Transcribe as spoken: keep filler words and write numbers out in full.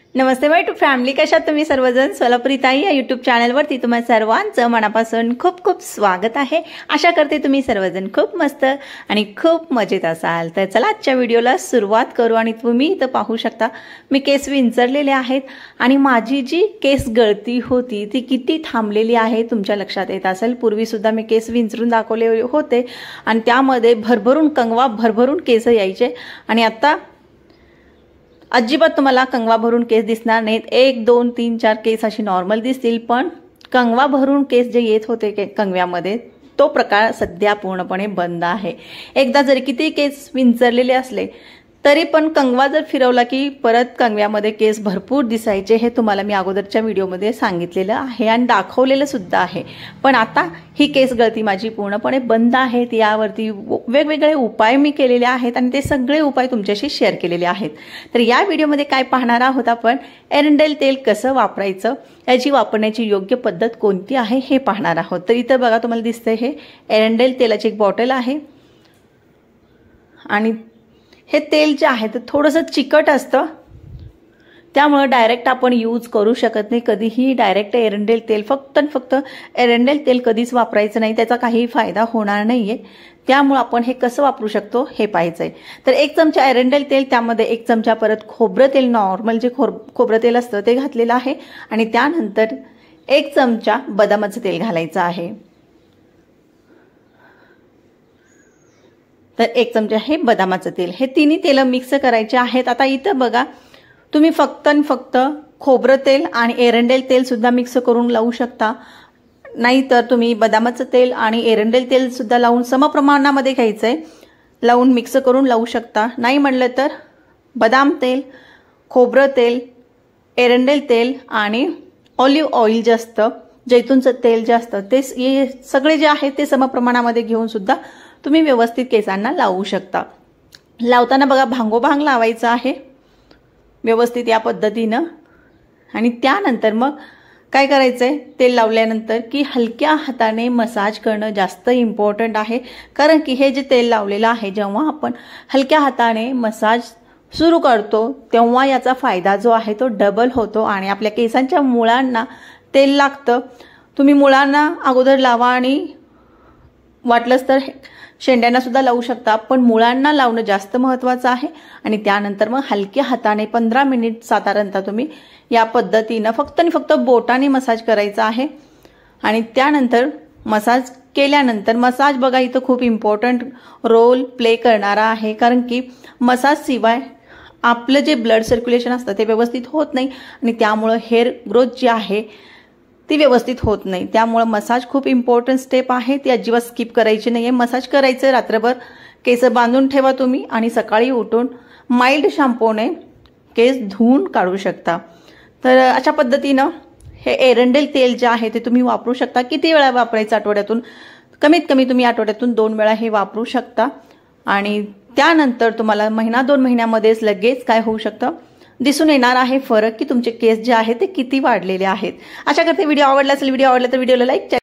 Namaste my to family, कशात तुम्ही सर्वजण? सोलापुरी ताई या यूट्यूब चॅनलवरती तुम्हा सर्वांचं मनापासून खूप खूप स्वागत आहे। आशा करते तुम्ही सर्वजण खूप मस्त आणि खूप मजेत असाल। तर चला आजच्या व्हिडिओला सुरुवात करू। आणि तुम्ही इथं पाहू शकता मी केस विंचरलेले आहेत आणि माझी जी केस गळती होती ती किती थांबलेली आहे तुमच्या लक्षात येत असेल। पूर्वी सुद्धा मी केस विंचरून दाखवले होते आणि त्यामध्ये भरभरून कंगवा भरभरून केस यायचे आणि आता अजिबात तुम्हाला कंगवा भरून केस दिसणार नाहीत। एक दोन तीन चार केस अशी नॉर्मल दिसतील, पण कंगवा भरून केस जे येत होते कंगव्यामध्ये तो प्रकार सध्या पूर्णपणे बंद आहे। एकदा जरी किती केस विंचरलेले असले तरी पण कंगवा जर फिरवला की परत कंगव्यामध्ये केस भरपूर दिसायचे। हे तुम्हाला मी अगोदरच्या व्हिडिओमध्ये सांगितलेलं आहे आणि दाखवलेलं सुद्धा आहे। पण आता ही केस गळती माझी पूर्णपणे बंद आहे। यावरती वेगवेगळे उपाय मी केलेले आहेत आणि ते सगळे उपाय तुमच्याशी शेअर केलेले आहेत। तर या व्हिडिओमध्ये काय पाहणार आहोत आपण, एरंडेल तेल कसं वापरायचं, याची वापरण्याची योग्य पद्धत कोणती आहे हे पाहणार आहोत। तर इथं बघा तुम्हाला दिसतंय हे एरंडेल तेलाची एक बॉटल आहे आणि हे तेल जे आहे ते थोडंसं चिकट असतं, त्यामुळे डायरेक्ट आपण यूज करू शकत नाही। कधीही डायरेक्ट एरंडेल तेल फक्त फक्त एरंडेल तेल कधीच वापरायचं नाही, त्याचा काही फायदा होणार नाहीये। त्यामुळे आपण हे कसं वापरू शकतो हे पाहायचंय। तर एक चमचा एरंडेल तेल, त्यामध्ये एक चमचा परत खोबरं तेल, नॉर्मल जे खोबरं तेल असतं ते घातलेलं आहे आणि त्यानंतर एक चमचा बदामाचं तेल घालायचं आहे। तर एक चमचा हे बदामाचं तेल, हे तिन्ही तेल मिक्स करायचे आहेत। आता इथं बघा तुम्ही फक्त आणि फक्त खोबरं तेल आणि एरंडेल तेल सुद्धा मिक्स करून लावू शकता, नाहीतर तुम्ही बदामाचं तेल आणि एरंडेल तेल सुद्धा लावून समप्रमाणामध्ये घ्यायचंय, लावून मिक्स करून लावू शकता। नाही म्हणलं तर बदाम तेल, खोबरं तेल, एरंडेल तेल आणि ऑलिव्ह ऑइल जे असतं, जैतूनचं तेल जे असतं ते सगळे जे आहे ते समप्रमाणामध्ये घेऊन सुद्धा तुम्ही व्यवस्थित केसांना लावू शकता। लावताना बघा भांगोभांग लावायचं आहे व्यवस्थित या पद्धतीनं। आणि त्यानंतर मग काय करायचंय, तेल लावल्यानंतर की हलक्या हाताने मसाज करणं जास्त इम्पॉर्टंट आहे। कारण की हे जे तेल लावलेलं आहे, जेव्हा आपण हलक्या हाताने मसाज सुरू करतो तेव्हा याचा फायदा जो आहे तो डबल होतो आणि आपल्या केसांच्या मुळांना तेल लागतं। तुम्ही मुळांना अगोदर लावा आणि वाटलंच तर शेंड्यांना सुद्धा लावू शकता, पण मुळांना लावणं जास्त महत्त्वाचं आहे। आणि त्यानंतर मग हलक्या हाताने पंधरा मिनिट साधारणतः तुम्ही या पद्धतीनं फक्त आणि फक्त बोटाने मसाज करायचा आहे। आणि त्यानंतर मसाज केल्यानंतर मसाज बघा इथं खूप इम्पॉर्टंट रोल प्ले करणारा आहे, कारण की मसाज शिवाय आपलं जे ब्लड सर्क्युलेशन असतं ते व्यवस्थित होत नाही आणि त्यामुळं हेअर ग्रोथ जी आहे ती व्यवस्थित होत नाही। त्यामुळे मसाज खूप इम्पॉर्टंट स्टेप आहे, ती अजिबात स्किप करायची नाहीये। मसाज करायचं, रात्रभर केस बांधून ठेवा तुम्ही आणि सकाळी उठून माइल्ड शॅम्पूने केस धुवून काढू शकता। तर अशा पद्धतीनं हे एरंडेल तेल जे आहे ते तुम्ही वापरू शकता। किती वेळा वापरायचं आठवड्यातून? कमीत कमी तुम्ही आठवड्यातून दोन वेळा हे वापरू शकता आणि त्यानंतर तुम्हाला महिना दोन महिन्यामध्येच लगेच काय होऊ शकतं, दिसून येणार आहे फरक की तुमचे केस जे आहेत ते किती वाढलेले आहेत। अशा करते व्हिडिओ आवडला असेल, व्हिडिओ आवडला तर व्हिडिओला लाईक